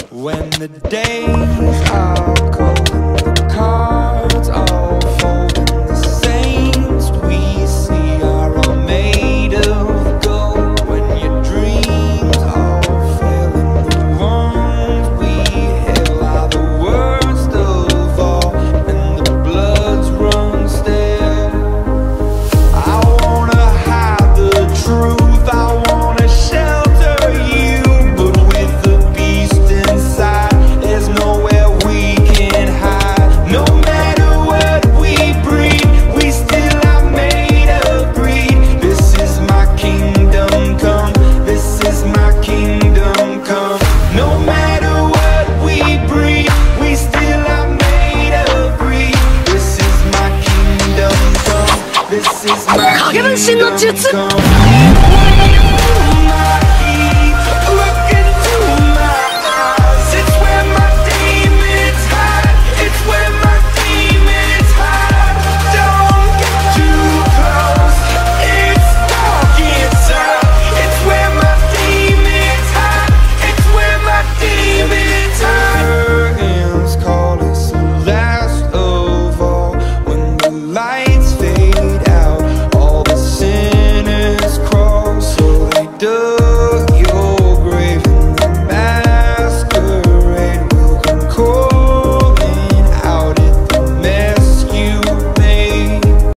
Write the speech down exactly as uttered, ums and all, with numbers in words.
When the days are cold and the cards all fold and the saints we see are all made of gold. When your dreams all fail and the ones we hail are the worst of all and the bloods run stale. I wanna hide the truth, I wanna shelter you, but with the beast inside, there's nowhere we can hide. No matter what we breed, we still are made of greed. This is my kingdom come, this is my kingdom come. No matter what we breed, we still are made of greed. This is my kingdom come, this is my kingdom come.